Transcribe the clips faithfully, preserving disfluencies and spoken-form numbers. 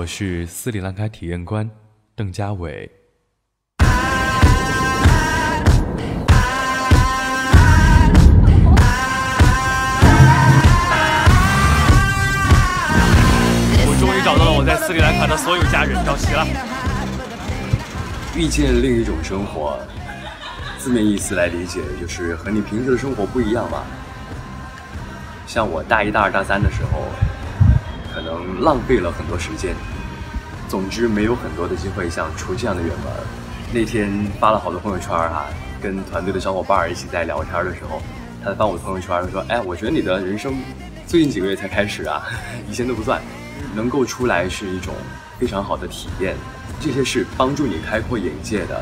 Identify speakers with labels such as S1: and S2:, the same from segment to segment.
S1: 是斯里兰卡体验官邓家伟。
S2: 我终于找到了我在斯里兰卡的所有家人，找齐了。
S3: 遇见另一种生活，字面意思来理解就是和你平时的生活不一样吧。像我大一、大二、大三的时候，可能浪费了很多时间。总之，没有很多的机会像出这样的远门。那天发了好多朋友圈啊，跟团队的小伙伴一起在聊天的时候，他发我朋友圈说：“哎，我觉得你的人生最近几个月才开始啊，以前都不算。能够出来是一种非常好的体验，这些是帮助你开阔眼界的。”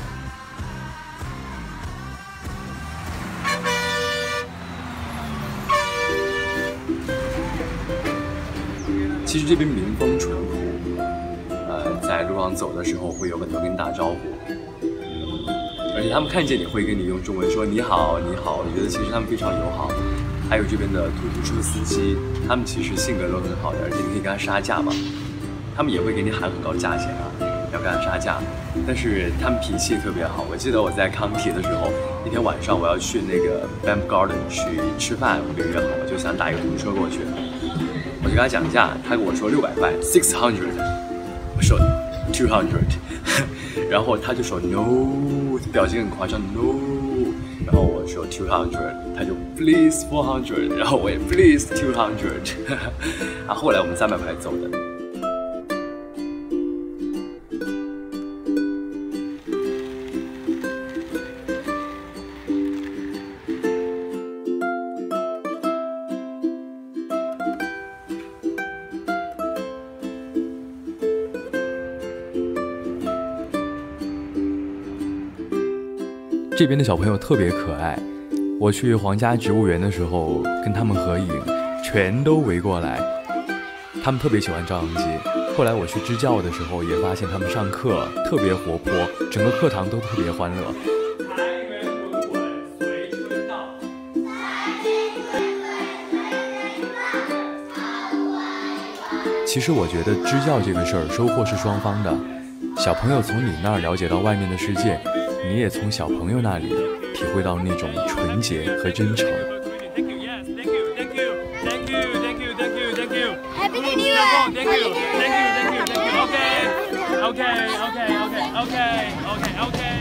S3: 其实这边民风淳朴，呃，在路上走的时候会有很多跟你打招呼，嗯，而且他们看见你会跟你用中文说你好你好，我觉得其实他们非常友好。还有这边的出租车司机，他们其实性格都很好的，而且你可以跟他杀价嘛，他们也会给你喊很高的价钱啊，要跟他杀价，但是他们脾气特别好。我记得我在康体的时候，那天晚上我要去那个 Bamb Garden 去吃饭，我跟约好，我就想打一个出租车过去。我就跟他讲价，他跟我说六百块 ，six hundred， 我说 two hundred， 然后他就说 no， 表情很夸张 no， 然后我说 two hundred， 他就 please four hundred， 然后我也 please two hundred， 啊，后来我们三百块走的。
S1: 这边的小朋友特别可爱，我去皇家植物园的时候跟他们合影，全都围过来，他们特别喜欢照相机。后来我去支教的时候也发现他们上课特别活泼，整个课堂都特别欢乐。其实我觉得支教这个事儿收获是双方的，小朋友从你那儿了解到外面的世界，你也从小朋友那里体会到那种纯洁和真诚。
S4: Happy New Year!
S2: Thank you, thank you, thank you, thank you. Okay, okay, okay, okay, okay, okay, okay.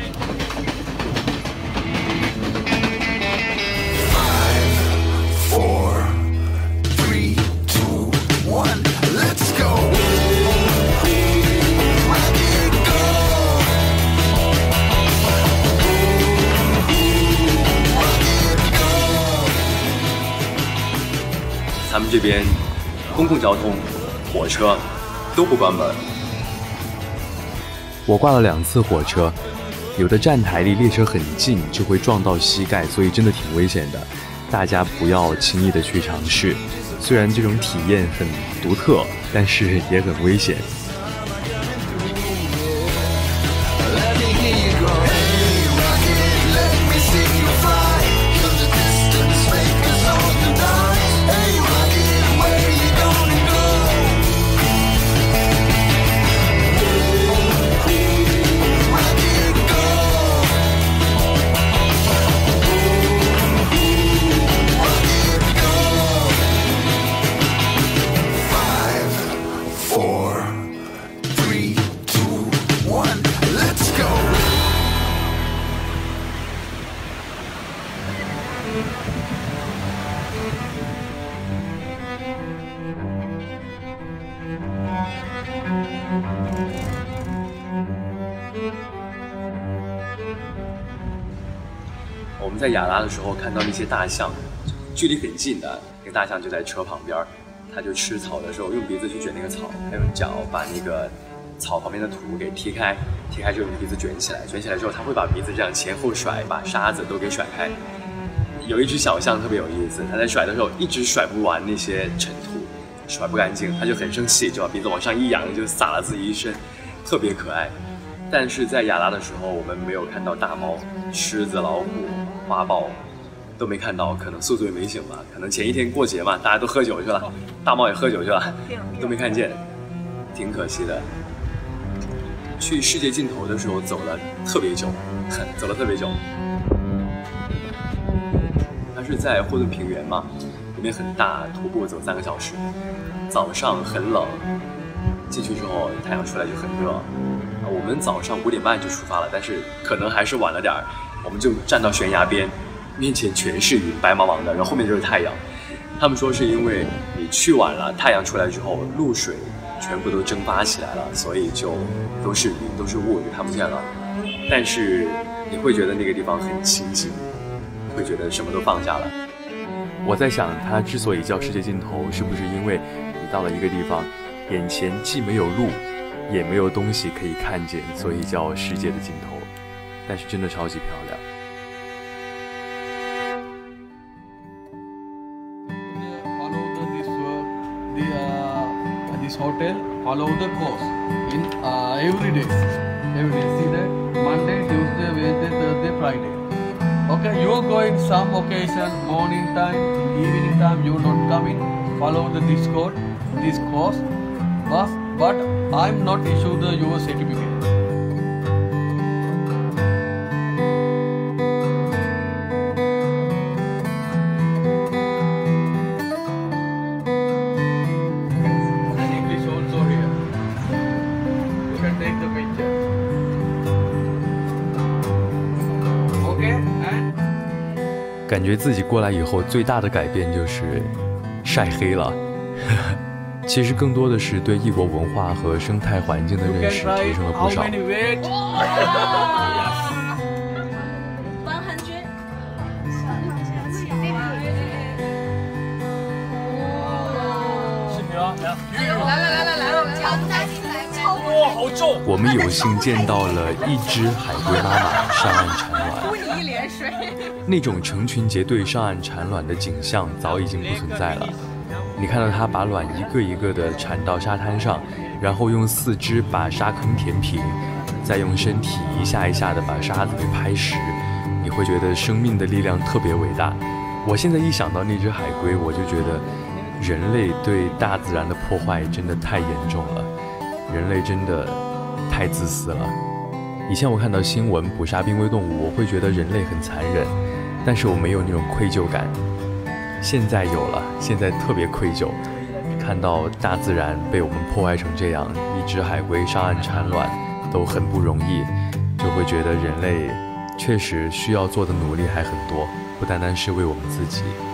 S5: Five, four, three, two, one, let's go.
S3: 他们这边公共交通、火车都不关门。
S1: 我挂了两次火车，有的站台离列车很近，就会撞到膝盖，所以真的挺危险的。大家不要轻易的去尝试，虽然这种体验很独特，但是也很危险。
S3: 我们在雅拉的时候看到那些大象，距离很近的，那个大象就在车旁边，它就吃草的时候用鼻子去卷那个草，还用脚把那个草旁边的土给踢开，踢开之后用鼻子卷起来，卷起来之后它会把鼻子这样前后甩，把沙子都给甩开。有一只小象特别有意思，它在甩的时候一直甩不完那些尘土，甩不干净，它就很生气，就把鼻子往上一扬，就撒了自己一身，特别可爱。但是在雅拉的时候，我们没有看到大猫、狮子、老虎、花豹，都没看到，可能宿醉没醒吧，可能前一天过节嘛，大家都喝酒去了，大猫也喝酒去了，都没看见。 挺可惜的。去世界尽头的时候走了特别久，走了特别久。它是在霍顿平原嘛，里面很大，徒步走三个小时。早上很冷，进去之后太阳出来就很热。我们早上五点半就出发了，但是可能还是晚了点儿。我们就站到悬崖边，面前全是云，白茫茫的，然后后面就是太阳。他们说是因为你去晚了，太阳出来之后，露水全部都蒸发起来了，所以就都是云，都是雾，就看不见了。但是你会觉得那个地方很清静，会觉得什么都放下了。
S1: 我在想，它之所以叫世界尽头，是不是因为你到了一个地方，眼前既没有路，也没有东西可以看见，所以叫世界的尽头。但是真的超级漂亮。
S4: This hotel follow the course in uh, every day. Every day. See that Monday, Tuesday, Wednesday, Thursday, Friday. Okay, you go in some occasion, morning time, evening time, you don't come in. Follow the this code, this course. But but I'm not issue the your certificate.
S1: 感觉自己过来以后最大的改变就是晒黑了其实更多的是对异国文化和生态环境的认识提升了不少。
S6: 来来来来来，
S2: 哇，好重！
S1: 我们有幸见到了一只海龟妈妈上岸产卵，
S6: 呼你一脸水。
S1: 那种成群结队上岸产卵的景象早已经不存在了。你看到它把卵一个一个的产到沙滩上，然后用四肢把沙坑填平，再用身体一下一下的把沙子给拍实，你会觉得生命的力量特别伟大。我现在一想到那只海龟，我就觉得人类对大自然的破坏真的太严重了，人类真的太自私了。以前我看到新闻捕杀濒危动物，我会觉得人类很残忍，但是我没有那种愧疚感。现在有了，现在特别愧疚，看到大自然被我们破坏成这样，一只海龟上岸产卵都很不容易，就会觉得人类确实需要做的努力还很多，不单单是为我们自己。